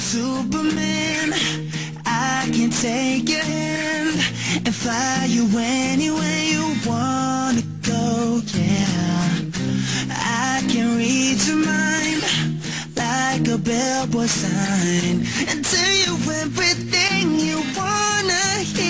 Superman, I can take your hand and fly you anywhere you wanna go, yeah. I can read your mind like a billboard sign and tell you everything you wanna hear.